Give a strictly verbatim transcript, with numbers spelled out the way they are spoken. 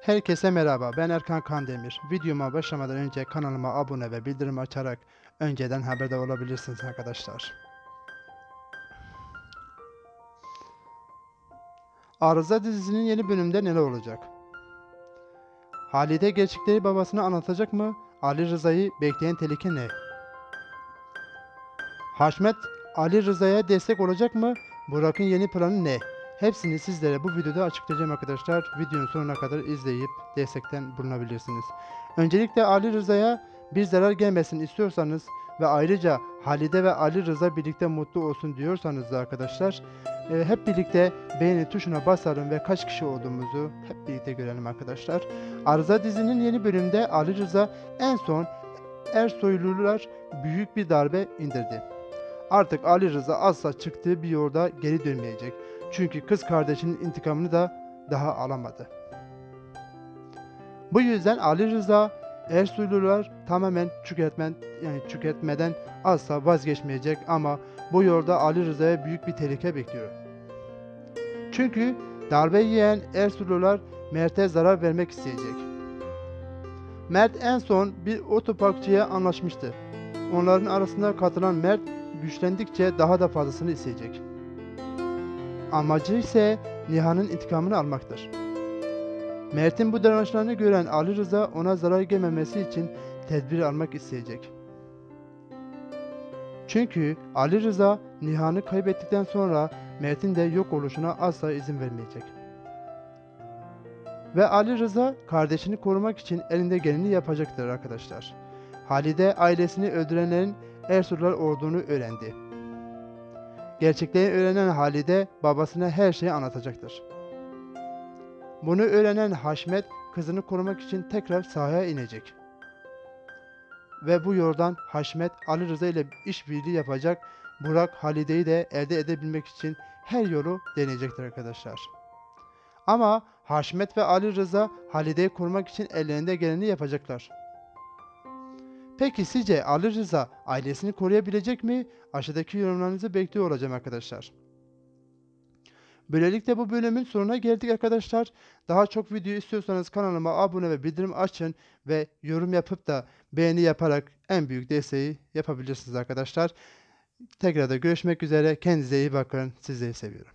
Herkese merhaba, ben Erkan Kandemir. Videoma başlamadan önce kanalıma abone ve bildirim açarak önceden haberdar olabilirsiniz arkadaşlar. Arıza dizisinin yeni bölümünde neler olacak? Halide gerçekleri babasına anlatacak mı? Ali Rıza'yı bekleyen tehlike ne? Haşmet, Ali Rıza'ya destek olacak mı? Burak'ın yeni planı ne? Hepsini sizlere bu videoda açıklayacağım arkadaşlar. Videonun sonuna kadar izleyip destekten bulunabilirsiniz. Öncelikle Ali Rıza'ya bir zarar gelmesin istiyorsanız ve ayrıca Halide ve Ali Rıza birlikte mutlu olsun diyorsanız da arkadaşlar e, hep birlikte beğeni tuşuna basalım ve kaç kişi olduğumuzu hep birlikte görelim arkadaşlar. Arıza dizinin yeni bölümünde Ali Rıza en son Ersoylular büyük bir darbe indirdi. Artık Ali Rıza asla çıktığı bir yolda geri dönmeyecek. Çünkü kız kardeşinin intikamını da daha alamadı. Bu yüzden Ali Rıza Ersoylular tamamen çökertmen yani çökertmeden asla vazgeçmeyecek ama bu yolda Ali Rıza'ya büyük bir tehlike bekliyor. Çünkü darbe yiyen Ersoylular Mert'e zarar vermek isteyecek. Mert en son bir otoparkçıya anlaşmıştı. Onların arasında katılan Mert güçlendikçe daha da fazlasını isteyecek. Amacı ise Nihan'ın intikamını almaktır. Mert'in bu davranışlarını gören Ali Rıza ona zarar gelmemesi için tedbir almak isteyecek. Çünkü Ali Rıza Nihan'ı kaybettikten sonra Mert'in de yok oluşuna asla izin vermeyecek. Ve Ali Rıza kardeşini korumak için elinde geleni yapacaktır arkadaşlar. Halide ailesini öldürenlerin Ersoylular olduğunu öğrendi. Gerçekleri öğrenen Halide babasına her şeyi anlatacaktır. Bunu öğrenen Haşmet kızını korumak için tekrar sahaya inecek. Ve bu yoldan Haşmet Ali Rıza ile işbirliği yapacak. Burak Halide'yi de elde edebilmek için her yolu deneyecektir arkadaşlar. Ama Haşmet ve Ali Rıza Halide'yi korumak için ellerinde geleni yapacaklar. Peki sizce Ali Rıza ailesini koruyabilecek mi? Aşağıdaki yorumlarınızı bekliyor olacağım arkadaşlar. Böylelikle bu bölümün sonuna geldik arkadaşlar. Daha çok video istiyorsanız kanalıma abone ve bildirim açın ve yorum yapıp da beğeni yaparak en büyük desteği yapabilirsiniz arkadaşlar. Tekrar da görüşmek üzere. Kendinize iyi bakın. Sizleri seviyorum.